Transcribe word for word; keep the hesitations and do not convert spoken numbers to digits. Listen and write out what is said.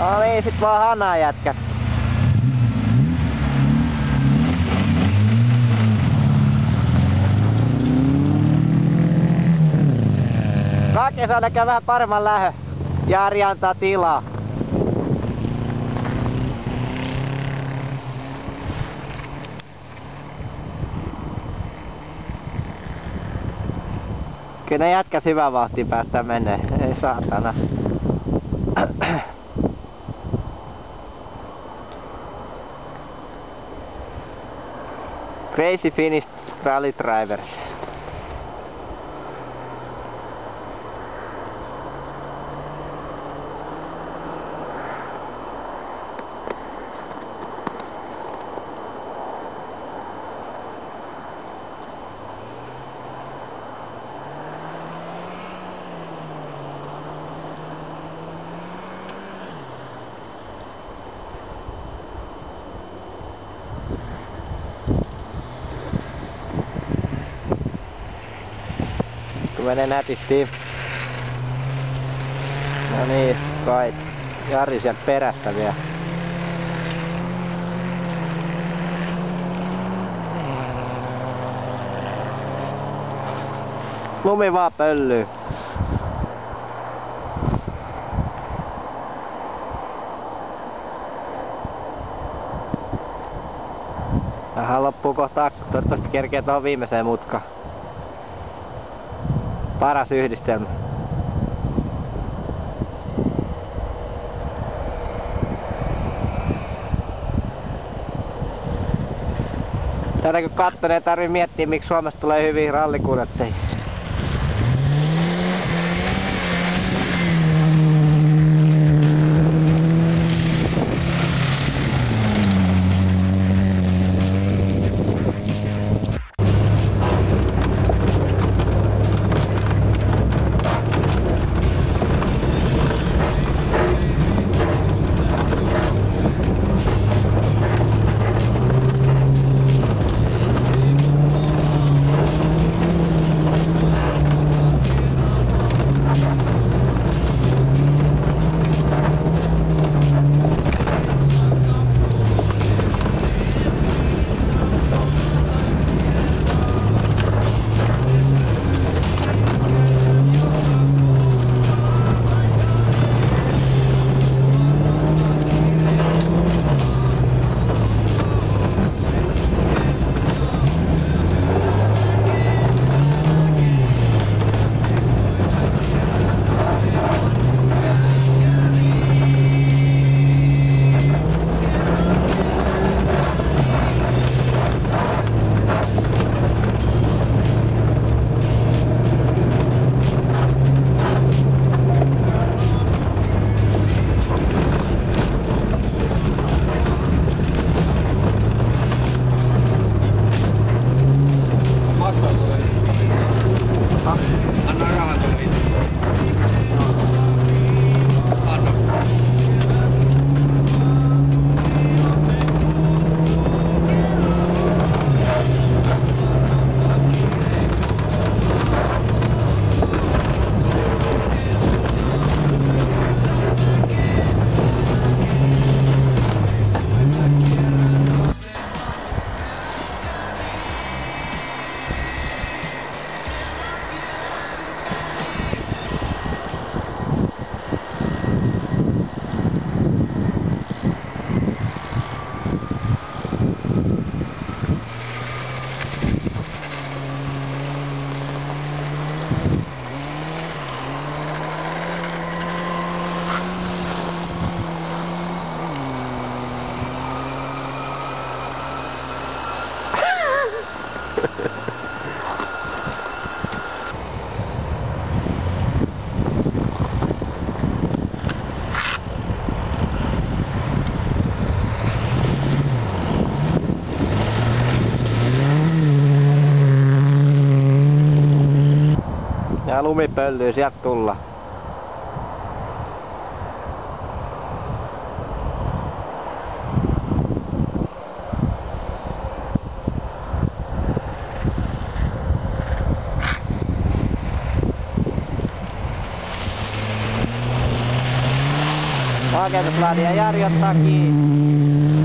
No niin, sit vaan hanaa jätkät. Kake saa näkee vähän paremman lähö. Jari antaa tilaa. Kyllä ne jätkät hyvää vauhtia päästä menee. Ei saatana. Crazy Finnish Rally Drivers. Menee nätisti. No niin, kai Jari sieltä perästä vielä. Lumi vaan pöllyy. Tähän loppuu kohta akku. Toivottavasti kerkee tuohon viimeiseen mutkaan. Paras yhdistelmä. Tätä kun katsoo, ei tarvii miettiä, miksi Suomesta tulee hyviä rallikuljettajia. Ja lumi pöllyy, sieltä tulla. Oikeutuslaadi ja Jari ottaa kiinni.